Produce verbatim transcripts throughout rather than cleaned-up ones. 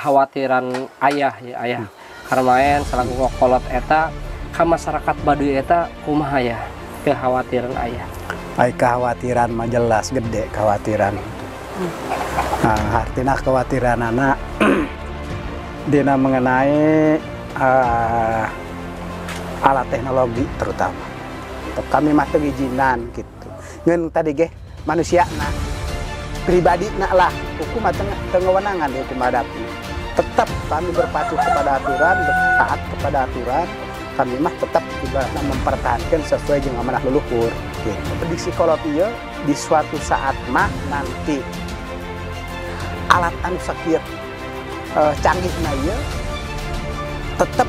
khawatiran ayah ya ayah karena main selaku kolot eta ka masyarakat Baduy eta kumaha ya kekhawatiran ayah. Ay kekhawatiran mah jelas gede kekhawatiran. Nah, artinya kekhawatiran anak dina mengenai uh, alat teknologi terutama. Kami mah teu ijinan gitu. Ngeun tadi ge manusia nah pribadi nak lah hukum atau kewenangan hukum adat. Tetap kami berpacu kepada aturan, taat kepada aturan. Kami mah tetap ibaratnya mempertahankan sesuai dengan amanah leluhur. Gitu. Prediksi kolot ieu di suatu saat mah nanti alat anu sakieu uh, canggihna ieu tetap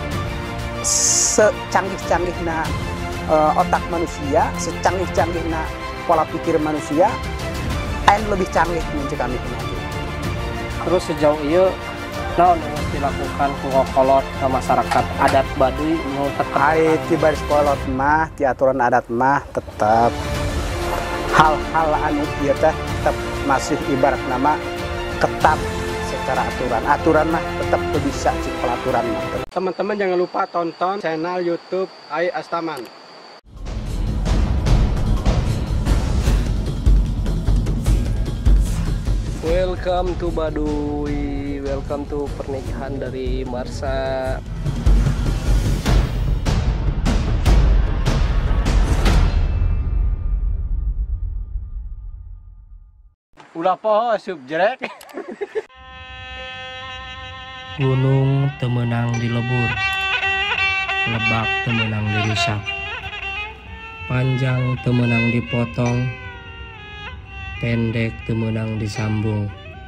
secanggih-canggihna uh, otak manusia, secanggih-canggihna pola pikir manusia, ain lebih canggih mencegah kami kemarin. Terus sejauh ini naon yang dilakukan ku kolot ke masyarakat adat Baduy mau tetap ai ti baris kolot mah ti aturan adat mah tetap hal-hal anu ieu teh tetap masih ibarat nama ketat secara aturan. Aturan mah tetap bisa cik pelaturan mah. Teman-teman jangan lupa tonton channel YouTube Ai Astaman. Welcome to Baduy, welcome to pernikahan dari Marsha. Ulah poho subjek. Gunung temenang di lebur, lebak temenang dirusak, panjang temenang dipotong, pendek temenang disambung,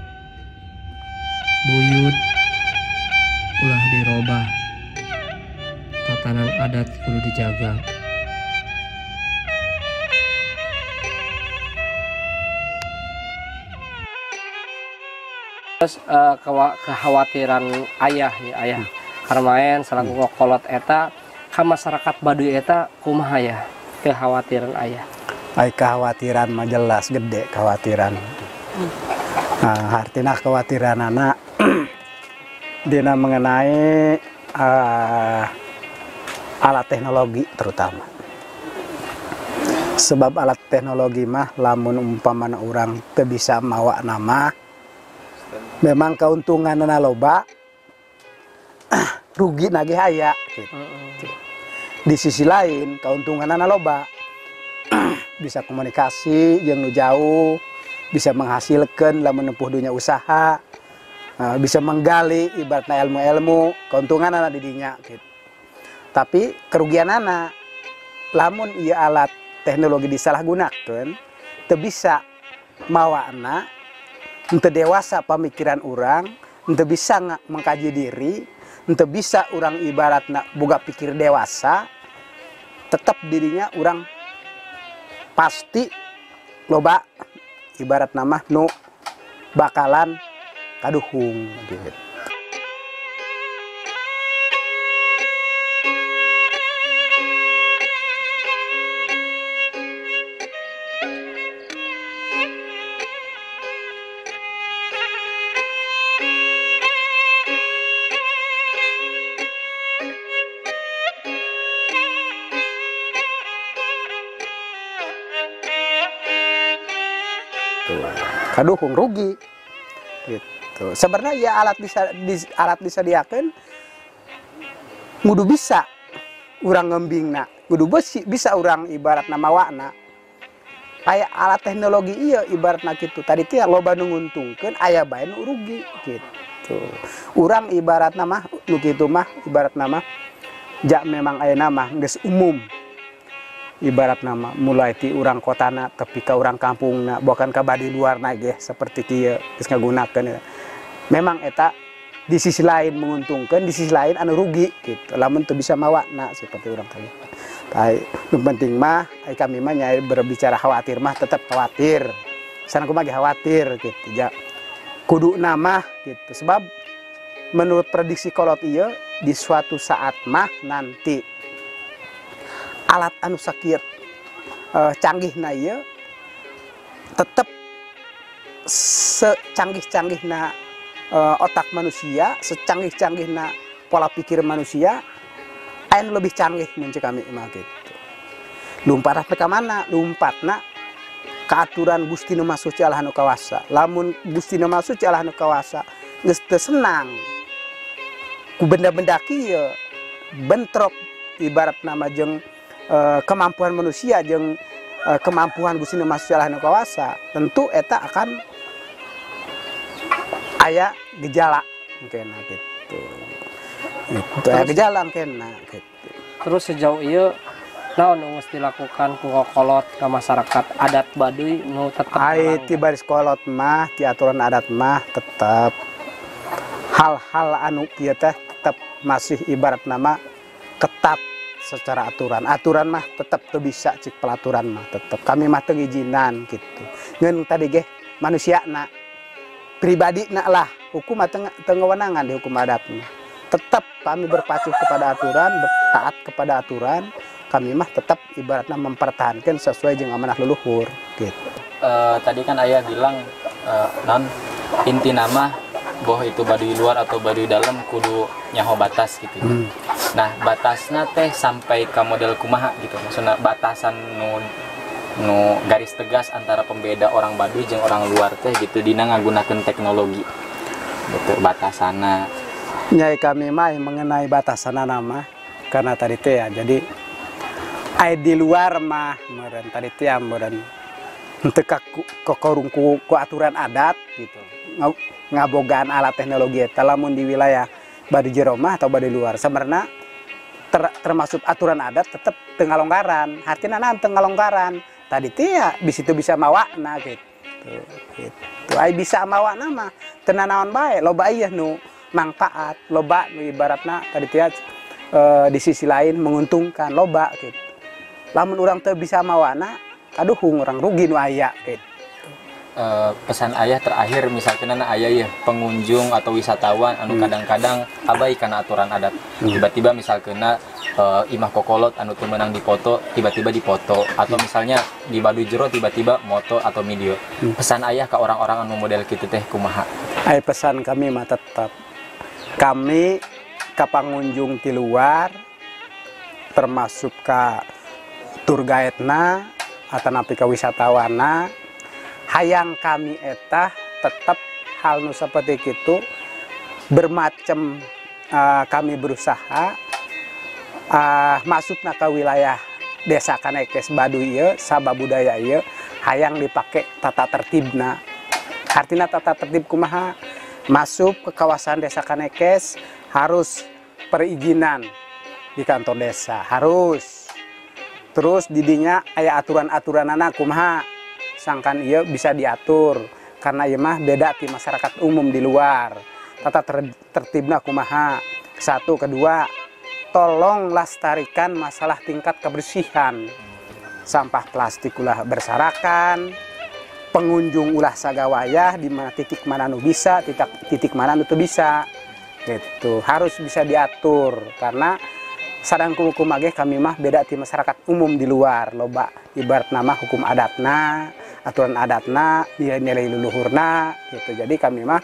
buyut ulah dirobah, tatanan adat kudu dijaga. Terus uh, kekhawatiran ayah ya ayah karena main selaku kolot eta ka masyarakat Baduy eta kumaha ya kekhawatiran ayah. Ay kekhawatiran mah jelas gede kekhawatiran. Nah, artinya kekhawatiran anak dina mengenai uh, alat teknologi terutama. Sebab alat teknologi mah lamun umpamana orang teu bisa mawa nama memang keuntunganna loba rugi nage aya gitu. Di sisi lain keuntunganna loba bisa komunikasi yang jauh, bisa menghasilkan lamun nempuh dunia usaha, bisa menggali ibaratnya ilmu-ilmu, keuntungan anak didinya gitu. Tapi kerugian anak lamun ieu alat teknologi disalahgunakeun teu bisa mawa anak, teu dewasa pemikiran orang, teu bisa mengkaji diri, teu bisa orang ibaratna boga pikir dewasa, tetap dirinya orang pasti loba ibarat nama nu bakalan kaduhung gitu. Kaduhung rugi gitu. Sebenarnya ya alat bisa di, alat disediakan kudu bisa urang ngembingna, kudu besi bisa urang ibarat nama wakna kayak alat teknologi iya ibaratna gitu tadi teh loba nu nguntungkeun aya bae nu rugi gitu. Urang ibarat nama nu kitu mah ibarat nama jak memang aya nama geus umum. Ibarat nama mulai ti urang kotana tapi ke urang kampungna bukan ke badi luar nage seperti kieu geus ngagunakeun memang eta di sisi lain menguntungkan di sisi lain anu rugi gitu lamun teu bisa mawakna seperti urang tadi. Tapi nu penting mah ai kami mah nyai berbicara khawatir mah tetap khawatir sana kumaha ge khawatir gitu ja kudu nama gitu sebab menurut prediksi kolot ieu di suatu saat mah nanti alat anu sakieu uh, canggihna ieu tetap secanggih-canggihna uh, otak manusia, secanggih-canggihna pola pikir manusia, ain lebih canggih mencek kami mah gitu. Lumpat ke mana? Lumpat nak keaturan Gusti Nu Maha Suci Allah Nu Kawasa. Lamun Gusti Nu Maha Suci Allah Nu Kawasa geus teu senang ku benda-benda kieu bentrok ibarat nama jeung uh, kemampuan manusia jeung uh, kemampuan Gusti Nu Maha Suci Allah Nu Kawasa, tentu eta akan aya gejala mungkin gitu. Itu aya gejala mungkin gitu. Terus sejauh ieu naon nu geus dilakukan ku kolot ke masyarakat adat Baduy nu tetep ai ti baris kolot mah ti aturan adat mah tetep hal-hal anu kieu teh tetep masih ibarat nama ketat secara aturan. Aturan mah tetap tuh bisa cik pelaturan mah tetap kami mah teu ngijinan gitu. Ngeun tadi ge manusia na pribadi na lah hukum teu ngawenangan di hukum adat mah. Tetap kami berpacu kepada aturan, bertaat kepada aturan. Kami mah tetap ibaratnya mempertahankan sesuai dengan amanah leluhur gitu. Uh, tadi kan ayah bilang uh, non inti nama bahwa itu Baduy luar atau Baduy dalam kudu nyaho batas gitu. Hmm. Nah batasnya teh sampai ke model kumaha gitu. Maksudnya batasan nu nu garis tegas antara pembeda orang Baduy jeung orang luar teh gitu dina ngagunakeun teknologi. Gitu batasana. Nyai kami mah mengenai batasan nama karena tadi teh ya jadi ai di luar mah meureun tadi teh meureun teu ka kokorung ku, ku aturan adat gitu. Ngabogaan alat teknologi eta lamun di wilayah Baduy jero mah atau Baduy luar sebenarnya ter, termasuk aturan adat tetap tengah longgaran artinya naon tengah longgaran tadi teh ya di situ bisa mawakna gitu gitu ai bisa mawakna mah teu naon bae loba ieu nu manfaat loba nu ibaratna tadi teh e, di sisi lain menguntungkan loba gitu lamun urang teu bisa mawakna kaduhung urang rugi nu aya gitu. Uh, pesan ayah terakhir misalkan anak ayah ya pengunjung atau wisatawan anu kadang-kadang abai karena aturan adat tiba-tiba misalkan uh, imah kokolot anu teu meunang dipoto tiba-tiba dipoto atau misalnya di Baduy jero tiba-tiba moto atau video pesan ayah ke orang-orang anu model kitu teh kumaha? Ai pesan kami mah tetap kami ke pengunjung di luar termasuk ke tour guide-na atau napi ke wisatawana hayang kami etah tetap hal nu seperti itu bermacam uh, kami berusaha uh, masukna ke wilayah desa Kanekes Baduy ieu sabab budaya ieu hayang dipakai tata tertibna artinya tata tertib kumaha masuk ke kawasan desa Kanekes harus perizinan di kantor desa harus terus didinya aya aturan-aturan anak kumaha sangkan iya bisa diatur karena iya mah beda di masyarakat umum di luar tata ter tertibna kumaha satu kedua tolong lestarikan masalah tingkat kebersihan sampah plastik ulah bersarakan pengunjung ulah sagawayah di mana titik mana nu bisa titik titik mana nu teu bisa gitu harus bisa diatur karena sadang hukum ageh kami mah beda di masyarakat umum di luar loba ibarat nama hukum adatna aturan adatna nilai-nilai leluhurna gitu jadi kami mah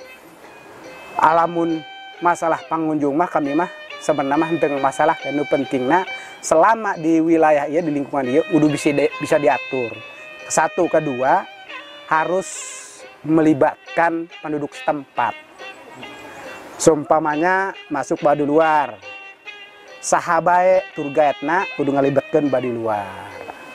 alamun masalah pengunjung mah kami mah sebenarnya tentang masalah dan pentingnya selama di wilayah ieu di lingkungan ieu udah bisa di, bisa diatur satu kedua harus melibatkan penduduk setempat seumpamanya masuk Baduy luar sahabae tour guide-na kudu ngalibatkeun Baduy luar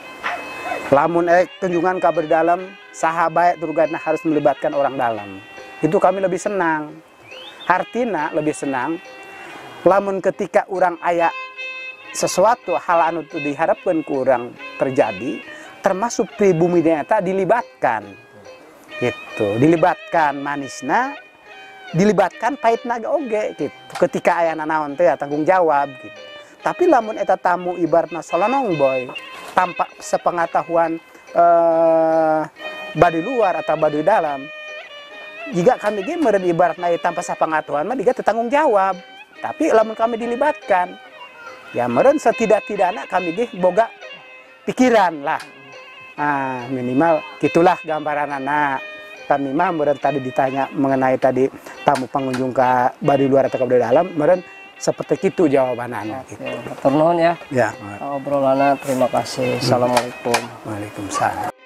lamun eh kunjungan ke Baduy dalam sahabat tour guide harus melibatkan orang dalam itu kami lebih senang artina lebih senang lamun ketika orang aya sesuatu hal anu diharapkan ku orang terjadi termasuk pribumi eta dilibatkan gitu dilibatkan manisna dilibatkan pahitna oge gitu ketika aya nanaon teh tanggung jawab gitu tapi lamun eta tamu ibaratna solonong boy tanpa sepengetahuan eh, Baduy luar atau Baduy dalam jika kami ge meureun ibaratna tanpa sepengetahuan mah diga tanggung jawab tapi lamun kami dilibatkan ya meureun setidak-tidakna kami ge boga pikiran lah ah minimal gitulah gambaran anak kami mah meureun tadi ditanya mengenai tadi tamu pengunjung ke baduy luar atau ke baduy dalam, meren seperti itu jawabannya. Oke, Gitu. matur nuhun ya. Ya, Obrolannya terima kasih. Assalamualaikum. Waalaikumsalam.